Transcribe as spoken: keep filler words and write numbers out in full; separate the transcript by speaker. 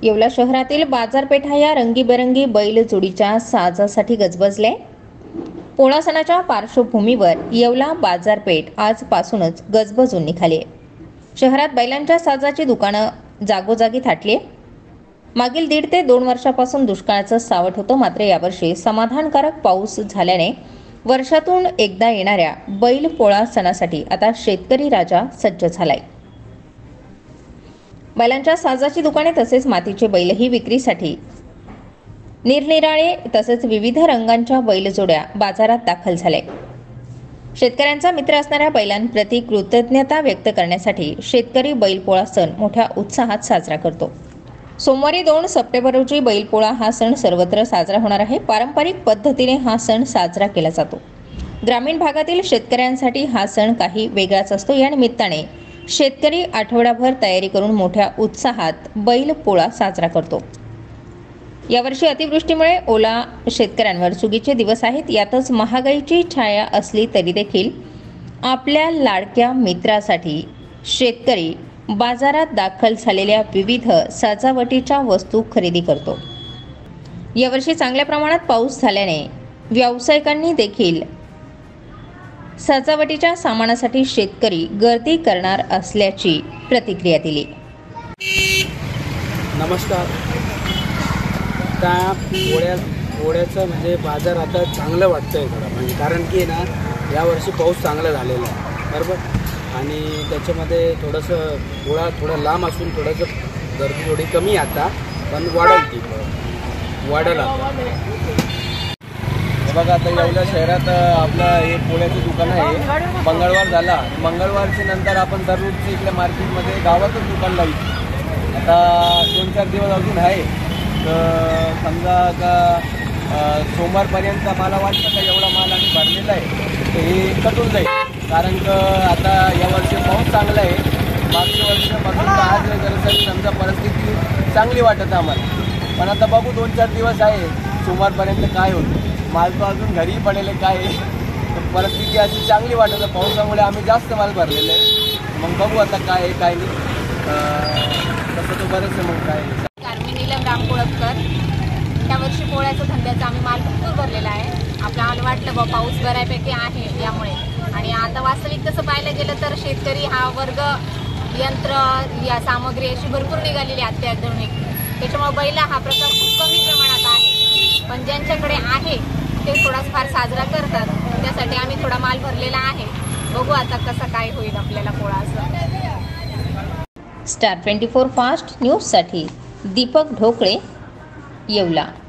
Speaker 1: येवला शहरातील बाजारपेठा या रंगीबेरंगी बैलजोडीच्या साजासाठी गजबजले। पोळा सणाच्या पार्श्वभूमीवर येवला बाजारपेठ आजपासूनच गजबजून निघाली। शहरात बैलांच्या साजाची दुकानं जागोजागी थाटली। मागील दीड ते दोन वर्षापासून दुष्काळाचं सावट होतं, मात्र यावर्षी समाधानकारक पाऊस झाल्याने वर्षातून एकदा येणाऱ्या बैल पोळा सणासाठी आता शेतकरी राजा सज्ज झालाय। बैलांच्या साजाची दुकाने तसेच मातीचे बैलही विक्रीसाठी निरनिराळे तसेच विविध रंगांच्या बैलजोड्या बाजारात दाखल झाले। शेतकऱ्यांचा मित्र असणाऱ्या बैलांप्रती कृतज्ञता व्यक्त करण्यासाठी शेतकरी बैलपोळा सण मोठ्या उत्साहात साजरा करतो। सोमवारी दोन सप्टेंबर रोजी बैलपोळा हा सण सर्वत्र साजरा होणार आहे। पारंपरिक पद्धतीने हा सण साजरा केला जातो। ग्रामीण भागातील शेतकऱ्यांसाठी हा सण काही वेगळाच असतो। या निमित्ताने शेतकरी आठवडाभर तयारी करून मोठ्या उत्साहात बैलपोळा साजरा करतो। यावर्षी अतिवृष्टीमुळे ओला शेतकऱ्यांवर चुकीचे दिवस आहेत। यातच महागाईची छाया असली तरी देखील आपल्या लाडक्या मित्रासाठी शेतकरी बाजारात दाखल झालेल्या विविध सजावटीच्या वस्तू खरेदी करतो। यावर्षी चांगल्या प्रमाणात पाऊस झाल्याने व्यावसायिकांनी देखील सजावटीच्या सामानासाठी शेतकरी गर्दी करणार असल्याची प्रतिक्रिया दिली।
Speaker 2: नमस्कार। त्या पोळ्या पोळ्याचं म्हणजे बाजार आता चांगलं वाटतंय थोडं, म्हणजे कारण की ना यावर्षी पाऊस चांगला झालेला आहे बरोबर, आणि त्याच्यामध्ये थोडंसं पोळा थोडा लांब असून थोडंसं गर्दी थोडी कमी आता, पण वाढेल ती वाढेल आता। बघा आता येवला शहरात आपलं हे पोळ्याचं दुकान आहे। मंगळवार झाला, मंगळवारच्या नंतर आपण दररोजच्या इकडे मार्केटमध्ये गावातच दुकान लावतो। आता दोन चार दिवस अजून आहे, तर समजा का सोमवारपर्यंत मला वाटतं का एवढा माल आम्ही भरलेला आहे तर हे कटून जाईल, कारण का आता यावर्षी पाऊस चांगला आहे। मागच्या वर्षापासून आज जरासरी समजा परिस्थिती चांगली वाटत आम्हाला, पण आता बघू दोन चार दिवस आहे सोमवारपर्यंत काय होतं। माल तो अजून घरी पडेल काय, तर परिस्थिती अशी चांगली वाटत आहे। पावसामुळे आम्ही जास्त माल भरलेला आहे, मग बघू आता काय आहे काय नाही, तसं तो बरंच आहे। मग काय
Speaker 3: नीलम रामकुळकर, त्या वर्षी पोळ्याचा धंद्याचा आम्ही माल भरपूर भरलेला आहे। आपल्याला वाटलं बा पाऊस बऱ्यापैकी आहे यामुळे, आणि आता वास्तविक तसं पाहायला गेलं तर शेतकरी हा वर्ग यंत्र या सामग्री अशी भरपूर निघालेली आहे अत्याधुनिक, त्याच्यामुळे बैल हा प्रकार खूप कमी प्रमाणात आहे। पण ज्यांच्याकडे आहे ते थोडाच फार साजरा करतात, त्यासाठी आम्ही थोडा माल भरलेला आहे। बघू आता कसं काय होईल आपल्याला पोळा असं।
Speaker 1: स्टार ट्वेंटी फोर फास्ट न्यूजसाठी दीपक ढोकळे, येवला।